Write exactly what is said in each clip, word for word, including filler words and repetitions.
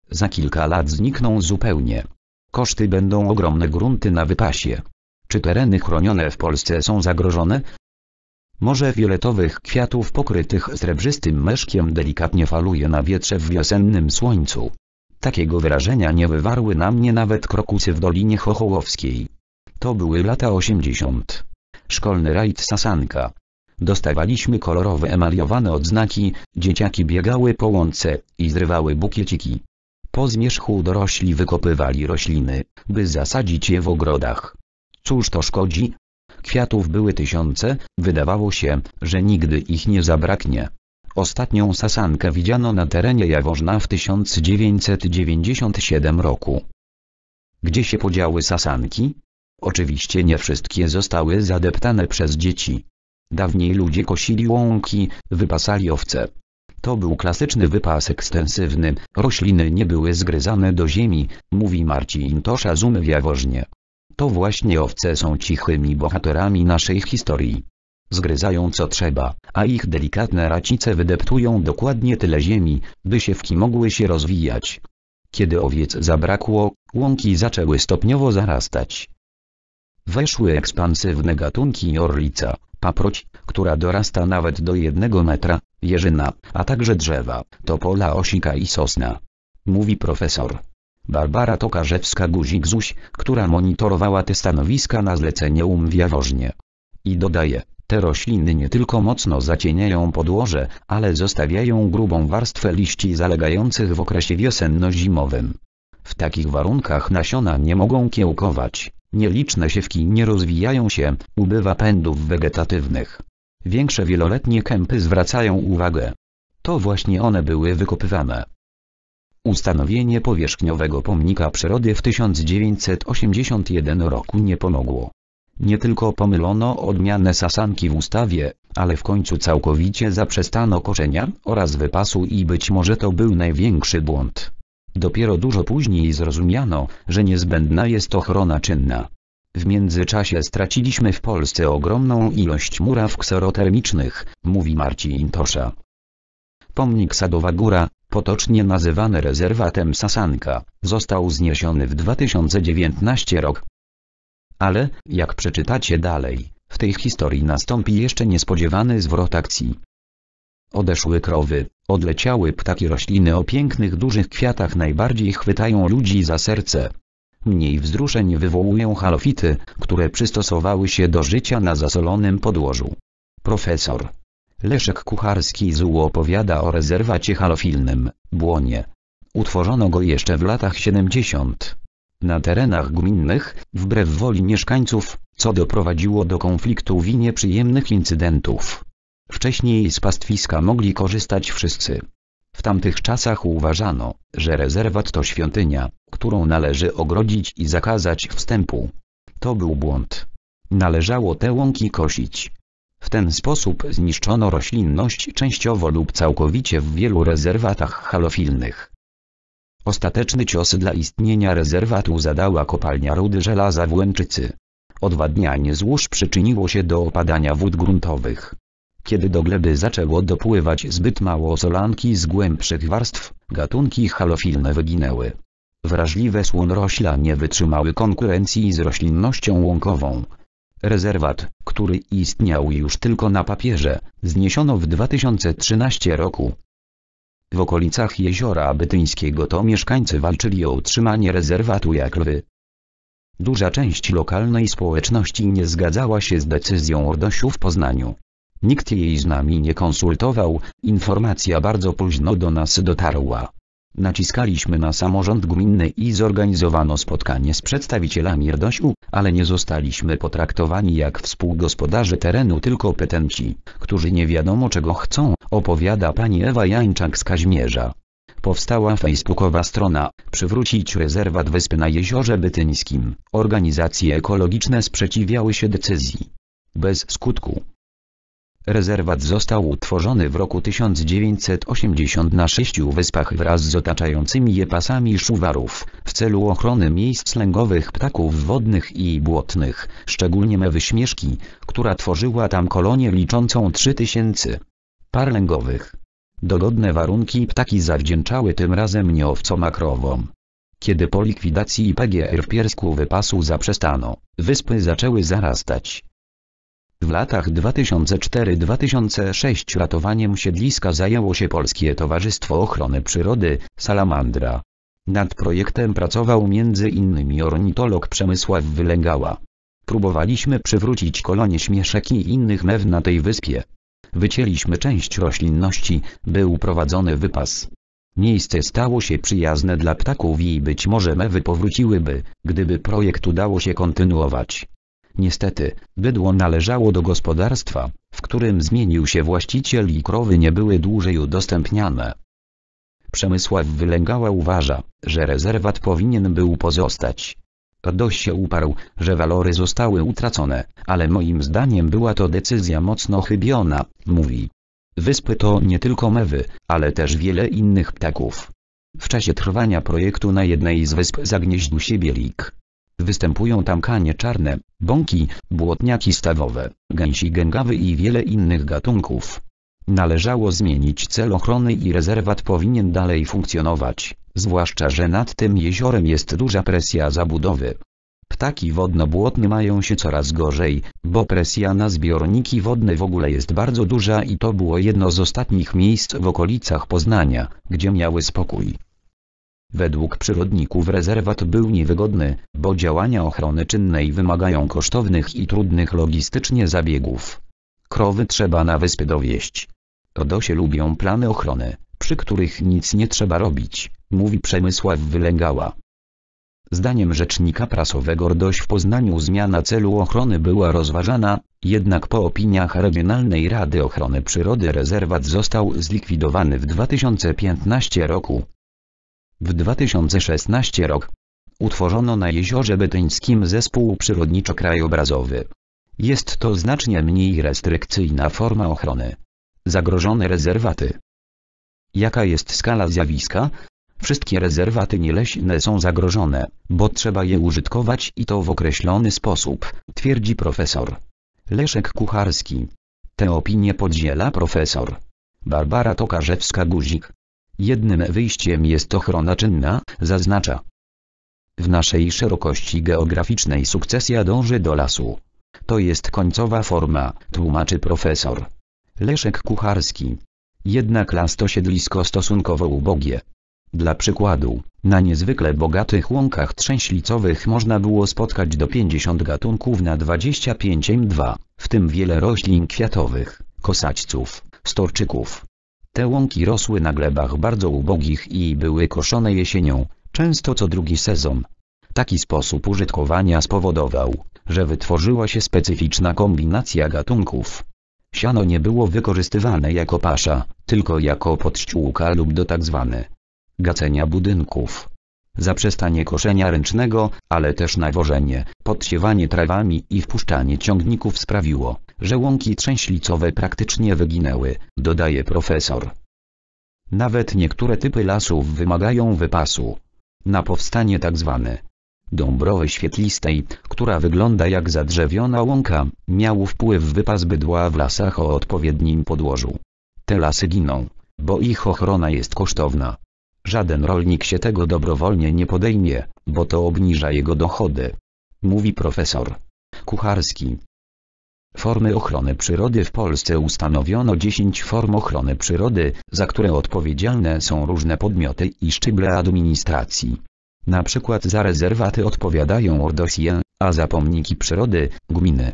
Za kilka lat znikną zupełnie. Koszty będą ogromne, grunty na wypasie. Czy tereny chronione w Polsce są zagrożone? Morze fioletowych kwiatów pokrytych srebrzystym meszkiem delikatnie faluje na wietrze w wiosennym słońcu. Takiego wrażenia nie wywarły na mnie nawet krokusy w Dolinie Chochołowskiej. To były lata osiemdziesiąte. Szkolny rajd Sasanka. Dostawaliśmy kolorowe emaliowane odznaki, dzieciaki biegały po łące i zrywały bukieciki. Po zmierzchu dorośli wykopywali rośliny, by zasadzić je w ogrodach. Cóż to szkodzi? Kwiatów były tysiące, wydawało się, że nigdy ich nie zabraknie. Ostatnią sasankę widziano na terenie Jaworzna w tysiąc dziewięćset dziewięćdziesiątym siódmym roku. Gdzie się podziały sasanki? Oczywiście nie wszystkie zostały zadeptane przez dzieci. Dawniej ludzie kosili łąki, wypasali owce. To był klasyczny wypas ekstensywny, rośliny nie były zgryzane do ziemi, mówi Marcin Tosza z Umy w Jaworznie. To właśnie owce są cichymi bohaterami naszej historii. Zgryzają co trzeba, a ich delikatne racice wydeptują dokładnie tyle ziemi, by siewki mogły się rozwijać. Kiedy owiec zabrakło, łąki zaczęły stopniowo zarastać. Weszły ekspansywne gatunki orlica, paproć, która dorasta nawet do jednego metra, jeżyna, a także drzewa, topola, osika i sosna. Mówi profesor Barbara Tokarzewska-Guzik-Zuś, która monitorowała te stanowiska na zlecenie U M w Jaworznie. I dodaje, te rośliny nie tylko mocno zacieniają podłoże, ale zostawiają grubą warstwę liści zalegających w okresie wiosenno-zimowym. W takich warunkach nasiona nie mogą kiełkować, nieliczne siewki nie rozwijają się, ubywa pędów wegetatywnych. Większe wieloletnie kępy zwracają uwagę. To właśnie one były wykopywane. Ustanowienie powierzchniowego pomnika przyrody w tysiąc dziewięćset osiemdziesiątym pierwszym roku nie pomogło. Nie tylko pomylono odmianę sasanki w ustawie, ale w końcu całkowicie zaprzestano koszenia oraz wypasu i być może to był największy błąd. Dopiero dużo później zrozumiano, że niezbędna jest ochrona czynna. W międzyczasie straciliśmy w Polsce ogromną ilość muraw kserotermicznych, mówi Marcin Tosza. Pomnik Sadowa Góra, potocznie nazywany rezerwatem Sasanka, został zniesiony w dwa tysiące dziewiętnastym roku. Ale, jak przeczytacie dalej, w tej historii nastąpi jeszcze niespodziewany zwrot akcji. Odeszły krowy, odleciały ptaki, rośliny o pięknych dużych kwiatach najbardziej chwytają ludzi za serce. Mniej wzruszeń wywołują halofity, które przystosowały się do życia na zasolonym podłożu. Profesor Leszek Kucharski z U W opowiada o rezerwacie halofilnym, Błonie. Utworzono go jeszcze w latach siedemdziesiątych. Na terenach gminnych, wbrew woli mieszkańców, co doprowadziło do konfliktów i nieprzyjemnych incydentów. Wcześniej z pastwiska mogli korzystać wszyscy. W tamtych czasach uważano, że rezerwat to świątynia, którą należy ogrodzić i zakazać wstępu. To był błąd. Należało te łąki kosić. W ten sposób zniszczono roślinność częściowo lub całkowicie w wielu rezerwatach halofilnych. Ostateczny cios dla istnienia rezerwatu zadała kopalnia rudy żelaza w Łęczycy. Odwadnianie złóż przyczyniło się do opadania wód gruntowych. Kiedy do gleby zaczęło dopływać zbyt mało solanki z głębszych warstw, gatunki halofilne wyginęły. Wrażliwe słonorośla nie wytrzymały konkurencji z roślinnością łąkową. Rezerwat, który istniał już tylko na papierze, zniesiono w dwa tysiące trzynastym roku. W okolicach Jeziora Bytyńskiego to mieszkańcy walczyli o utrzymanie rezerwatu jak lwy. Duża część lokalnej społeczności nie zgadzała się z decyzją R D O S-u w Poznaniu. Nikt jej z nami nie konsultował, informacja bardzo późno do nas dotarła. Naciskaliśmy na samorząd gminny i zorganizowano spotkanie z przedstawicielami R D O S-u, ale nie zostaliśmy potraktowani jak współgospodarze terenu, tylko petenci, którzy nie wiadomo czego chcą, opowiada pani Ewa Jańczak z Kazimierza. Powstała facebookowa strona „Przywrócić rezerwat Wyspy na Jeziorze Bytyńskim”. Organizacje ekologiczne sprzeciwiały się decyzji. Bez skutku. Rezerwat został utworzony w roku tysiąc dziewięćset osiemdziesiątym na sześciu wyspach wraz z otaczającymi je pasami szuwarów, w celu ochrony miejsc lęgowych ptaków wodnych i błotnych, szczególnie mewy śmieszki, która tworzyła tam kolonię liczącą trzy tysiące par lęgowych. Dogodne warunki ptaki zawdzięczały tym razem nie owcom a krowom. Kiedy po likwidacji P G R w Piersku wypasu zaprzestano, wyspy zaczęły zarastać. W latach dwa tysiące czwarty do dwa tysiące szóstego ratowaniem siedliska zajęło się Polskie Towarzystwo Ochrony Przyrody, Salamandra. Nad projektem pracował między innymi ornitolog Przemysław Wylęgała. Próbowaliśmy przywrócić kolonie śmieszek i innych mew na tej wyspie. Wycięliśmy część roślinności, był prowadzony wypas. Miejsce stało się przyjazne dla ptaków i być może mewy powróciłyby, gdyby projekt udało się kontynuować. Niestety, bydło należało do gospodarstwa, w którym zmienił się właściciel i krowy nie były dłużej udostępniane. Przemysław Wylęgała uważa, że rezerwat powinien był pozostać. Dość się uparł, że walory zostały utracone, ale moim zdaniem była to decyzja mocno chybiona, mówi. Wyspy to nie tylko mewy, ale też wiele innych ptaków. W czasie trwania projektu na jednej z wysp zagnieździł się bielik. Występują tam kanie czarne, bąki, błotniaki stawowe, gęsi gęgawy i wiele innych gatunków. Należało zmienić cel ochrony i rezerwat powinien dalej funkcjonować, zwłaszcza że nad tym jeziorem jest duża presja zabudowy. Ptaki wodno-błotne mają się coraz gorzej, bo presja na zbiorniki wodne w ogóle jest bardzo duża i to było jedno z ostatnich miejsc w okolicach Poznania, gdzie miały spokój. Według przyrodników rezerwat był niewygodny, bo działania ochrony czynnej wymagają kosztownych i trudnych logistycznie zabiegów. Krowy trzeba na wyspy dowieźć. Rodosie lubią plany ochrony, przy których nic nie trzeba robić, mówi Przemysław Wylęgała. Zdaniem rzecznika prasowego RDOŚ w Poznaniu zmiana celu ochrony była rozważana, jednak po opiniach Regionalnej Rady Ochrony Przyrody rezerwat został zlikwidowany w dwa tysiące piętnastym roku. W dwa tysiące szesnastym roku utworzono na Jeziorze Bytyńskim zespół przyrodniczo-krajobrazowy. Jest to znacznie mniej restrykcyjna forma ochrony. Zagrożone rezerwaty. Jaka jest skala zjawiska? Wszystkie rezerwaty nieleśne są zagrożone, bo trzeba je użytkować i to w określony sposób, twierdzi profesor Leszek Kucharski. Tę opinię podziela profesor Barbara Tokarzewska-Guzik. Jednym wyjściem jest ochrona czynna, zaznacza. W naszej szerokości geograficznej sukcesja dąży do lasu. To jest końcowa forma, tłumaczy profesor Leszek Kucharski. Jednak las to siedlisko stosunkowo ubogie. Dla przykładu, na niezwykle bogatych łąkach trzęślicowych można było spotkać do pięćdziesięciu gatunków na dwadzieścia pięć M dwa, w tym wiele roślin kwiatowych, kosaćców, storczyków. Te łąki rosły na glebach bardzo ubogich i były koszone jesienią, często co drugi sezon. Taki sposób użytkowania spowodował, że wytworzyła się specyficzna kombinacja gatunków. Siano nie było wykorzystywane jako pasza, tylko jako podściółka lub do tzw. gacenia budynków. Zaprzestanie koszenia ręcznego, ale też nawożenie, podsiewanie trawami i wpuszczanie ciągników sprawiło, że łąki trzęślicowe praktycznie wyginęły, dodaje profesor. Nawet niektóre typy lasów wymagają wypasu. Na powstanie tzw. Dąbrowy świetlistej, która wygląda jak zadrzewiona łąka, miał wpływ wypas bydła w lasach o odpowiednim podłożu. Te lasy giną, bo ich ochrona jest kosztowna. Żaden rolnik się tego dobrowolnie nie podejmie, bo to obniża jego dochody, mówi profesor Kucharski. Formy ochrony przyrody w Polsce ustanowiono dziesięć form ochrony przyrody, za które odpowiedzialne są różne podmioty i szczeble administracji. Na przykład za rezerwaty odpowiadają RDOŚ, a za pomniki przyrody – gminy.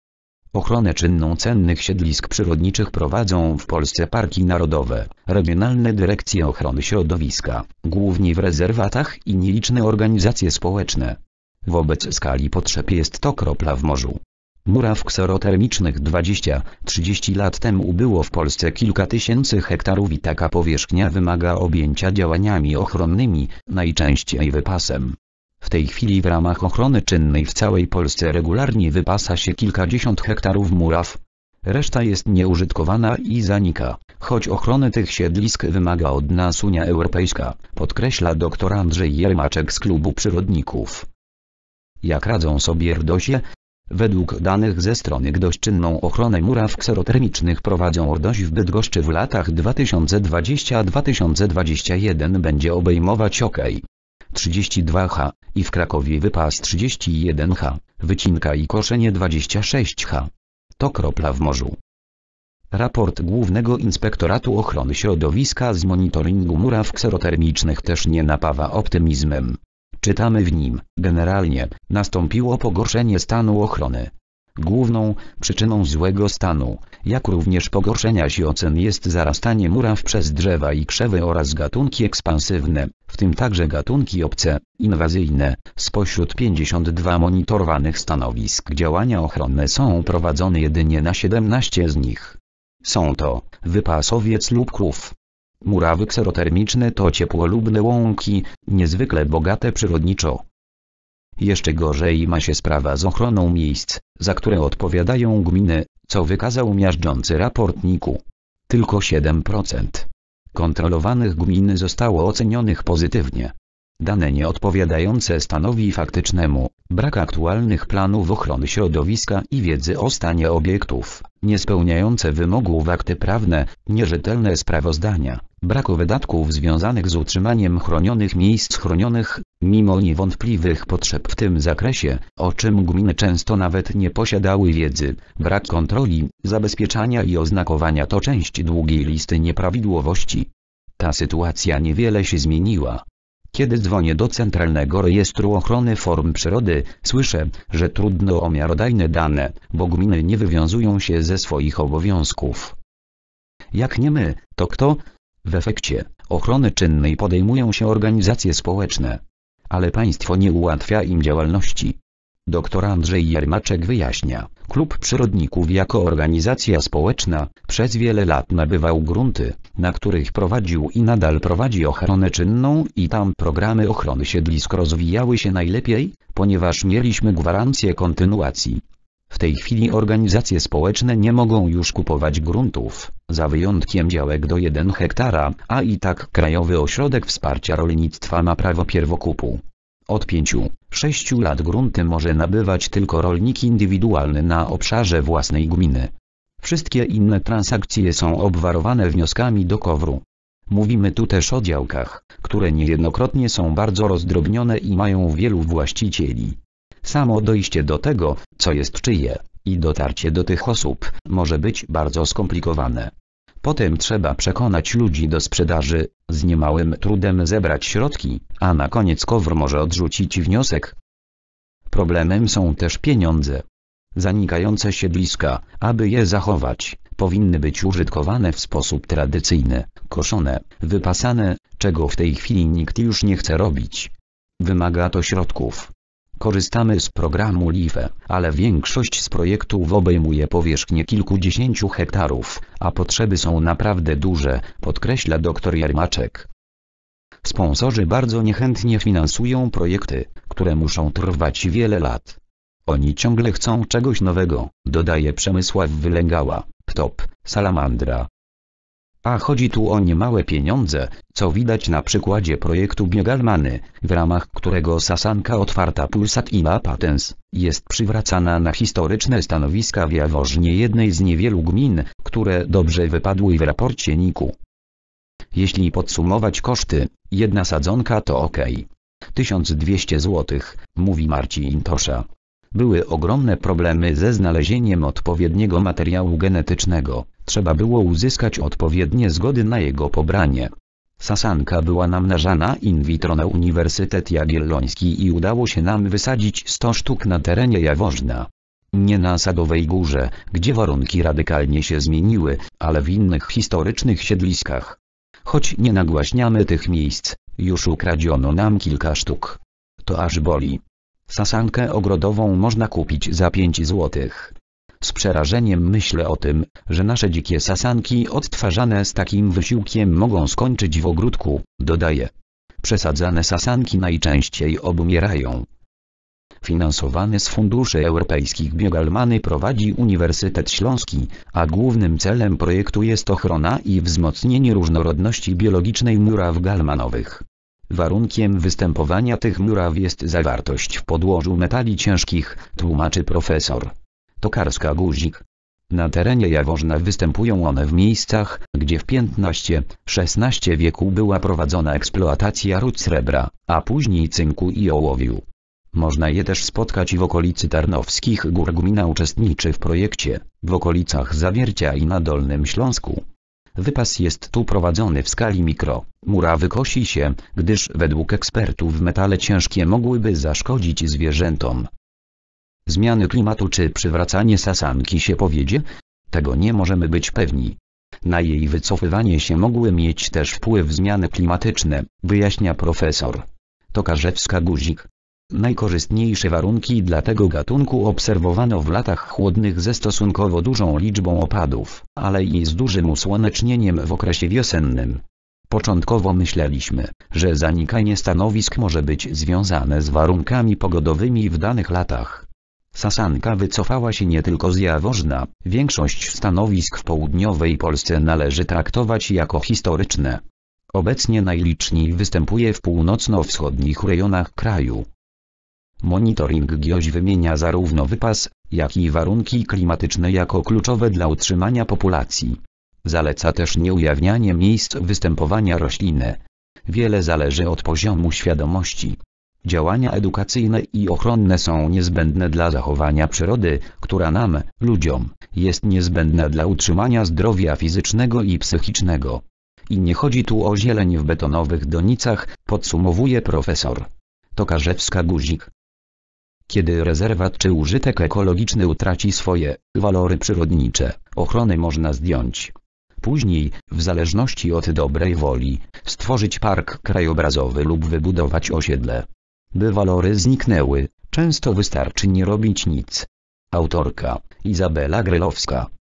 Ochronę czynną cennych siedlisk przyrodniczych prowadzą w Polsce parki narodowe, regionalne dyrekcje ochrony środowiska, głównie w rezerwatach i nieliczne organizacje społeczne. Wobec skali potrzeb jest to kropla w morzu. Muraw kserotermicznych dwadzieścia trzydzieści lat temu było w Polsce kilka tysięcy hektarów i taka powierzchnia wymaga objęcia działaniami ochronnymi, najczęściej wypasem. W tej chwili w ramach ochrony czynnej w całej Polsce regularnie wypasa się kilkadziesiąt hektarów muraw. Reszta jest nieużytkowana i zanika, choć ochrony tych siedlisk wymaga od nas Unia Europejska, podkreśla dr Andrzej Jermaczek z Klubu Przyrodników. Jak radzą sobie RDOŚie? Według danych ze strony GDOŚ czynną ochronę muraw kserotermicznych prowadzą RDOŚ w Bydgoszczy w latach dwa tysiące dwudziestym do dwa tysiące dwudziestego pierwszego będzie obejmować OK. trzydzieści dwa ha i w Krakowie wypas trzydzieści jeden ha, wycinka i koszenie dwadzieścia sześć ha. To kropla w morzu. Raport Głównego Inspektoratu Ochrony Środowiska z monitoringu muraw kserotermicznych też nie napawa optymizmem. Czytamy w nim: generalnie nastąpiło pogorszenie stanu ochrony. Główną przyczyną złego stanu, jak również pogorszenia się ocen, jest zarastanie muraw przez drzewa i krzewy oraz gatunki ekspansywne, w tym także gatunki obce, inwazyjne. Spośród pięćdziesięciu dwóch monitorowanych stanowisk działania ochronne są prowadzone jedynie na siedemnaście z nich. Są to wypasowiec lub krów. Murawy kserotermiczne to ciepłolubne łąki, niezwykle bogate przyrodniczo. Jeszcze gorzej ma się sprawa z ochroną miejsc, za które odpowiadają gminy, co wykazał miażdżący raport niku. Tylko siedem procent kontrolowanych gmin zostało ocenionych pozytywnie. Dane nieodpowiadające stanowi faktycznemu, brak aktualnych planów ochrony środowiska i wiedzy o stanie obiektów, niespełniające wymogów akty prawne, nierzetelne sprawozdania, braku wydatków związanych z utrzymaniem chronionych miejsc chronionych, mimo niewątpliwych potrzeb w tym zakresie, o czym gminy często nawet nie posiadały wiedzy, brak kontroli, zabezpieczania i oznakowania to część długiej listy nieprawidłowości. Ta sytuacja niewiele się zmieniła. Kiedy dzwonię do Centralnego Rejestru Ochrony Form Przyrody, słyszę, że trudno o miarodajne dane, bo gminy nie wywiązują się ze swoich obowiązków. Jak nie my, to kto? W efekcie ochrony czynnej podejmują się organizacje społeczne. Ale państwo nie ułatwia im działalności. Dr Andrzej Jermaczek wyjaśnia: Klub Przyrodników jako organizacja społeczna przez wiele lat nabywał grunty, na których prowadził i nadal prowadzi ochronę czynną i tam programy ochrony siedlisk rozwijały się najlepiej, ponieważ mieliśmy gwarancję kontynuacji. W tej chwili organizacje społeczne nie mogą już kupować gruntów, za wyjątkiem działek do jednego hektara, a i tak Krajowy Ośrodek Wsparcia Rolnictwa ma prawo pierwokupu. Od pięciu, sześciu lat grunty może nabywać tylko rolnik indywidualny na obszarze własnej gminy. Wszystkie inne transakcje są obwarowane wnioskami do kowru. Mówimy tu też o działkach, które niejednokrotnie są bardzo rozdrobnione i mają wielu właścicieli. Samo dojście do tego, co jest czyje, i dotarcie do tych osób, może być bardzo skomplikowane. Potem trzeba przekonać ludzi do sprzedaży, z niemałym trudem zebrać środki, a na koniec KOWR może odrzucić wniosek. Problemem są też pieniądze. Zanikające siedliska, aby je zachować, powinny być użytkowane w sposób tradycyjny, koszone, wypasane, czego w tej chwili nikt już nie chce robić. Wymaga to środków. Korzystamy z programu L I F E, ale większość z projektów obejmuje powierzchnię kilkudziesięciu hektarów, a potrzeby są naprawdę duże, podkreśla dr Jermaczek. Sponsorzy bardzo niechętnie finansują projekty, które muszą trwać wiele lat. Oni ciągle chcą czegoś nowego, dodaje Przemysław Wylęgała, P T O P, Salamandra. A chodzi tu o niemałe pieniądze, co widać na przykładzie projektu Biogalmany, w ramach którego Sasanka otwarta Pulsat i Mapatens jest przywracana na historyczne stanowiska w Jaworznie, jednej z niewielu gmin, które dobrze wypadły w raporcie niku. Jeśli podsumować koszty, jedna sadzonka to ok. tysiąc dwieście złotych, mówi Marcin Tosza. Były ogromne problemy ze znalezieniem odpowiedniego materiału genetycznego, trzeba było uzyskać odpowiednie zgody na jego pobranie. Sasanka była namnażana in vitro na Uniwersytet Jagielloński i udało się nam wysadzić sto sztuk na terenie Jaworzna. Nie na Sadowej Górze, gdzie warunki radykalnie się zmieniły, ale w innych historycznych siedliskach. Choć nie nagłaśniamy tych miejsc, już ukradziono nam kilka sztuk. To aż boli. Sasankę ogrodową można kupić za pięć złotych. Z przerażeniem myślę o tym, że nasze dzikie sasanki odtwarzane z takim wysiłkiem mogą skończyć w ogródku, dodaje. Przesadzane sasanki najczęściej obumierają. Finansowany z funduszy europejskich Biogalmany prowadzi Uniwersytet Śląski, a głównym celem projektu jest ochrona i wzmocnienie różnorodności biologicznej muraw galmanowych. Warunkiem występowania tych muraw jest zawartość w podłożu metali ciężkich, tłumaczy profesor Tokarska-Guzik. Na terenie Jaworzna występują one w miejscach, gdzie w piętnastym-szesnastym wieku była prowadzona eksploatacja rud srebra, a później cynku i ołowiu. Można je też spotkać w okolicy Tarnowskich Gór. Gmina uczestniczy w projekcie, w okolicach Zawiercia i na Dolnym Śląsku. Wypas jest tu prowadzony w skali mikro. Murawy kosi się, gdyż według ekspertów metale ciężkie mogłyby zaszkodzić zwierzętom. Zmiany klimatu czy przywracanie Sasanki się powiedzie? Tego nie możemy być pewni. Na jej wycofywanie się mogły mieć też wpływ zmiany klimatyczne, wyjaśnia profesor Tokarzewska-Guzik. Najkorzystniejsze warunki dla tego gatunku obserwowano w latach chłodnych ze stosunkowo dużą liczbą opadów, ale i z dużym usłonecznieniem w okresie wiosennym. Początkowo myśleliśmy, że zanikanie stanowisk może być związane z warunkami pogodowymi w danych latach. Sasanka wycofała się nie tylko z Jaworzna, większość stanowisk w południowej Polsce należy traktować jako historyczne. Obecnie najliczniej występuje w północno-wschodnich rejonach kraju. Monitoring GIOŚ wymienia zarówno wypas, jak i warunki klimatyczne jako kluczowe dla utrzymania populacji. Zaleca też nieujawnianie miejsc występowania rośliny. Wiele zależy od poziomu świadomości. Działania edukacyjne i ochronne są niezbędne dla zachowania przyrody, która nam, ludziom, jest niezbędna dla utrzymania zdrowia fizycznego i psychicznego. I nie chodzi tu o zieleń w betonowych donicach, podsumowuje profesor Tokarzewska-Guzik. Kiedy rezerwat czy użytek ekologiczny utraci swoje walory przyrodnicze, ochrony można zdjąć. Później, w zależności od dobrej woli, stworzyć park krajobrazowy lub wybudować osiedle. By walory zniknęły, często wystarczy nie robić nic. Autorka Izabela Grylowska.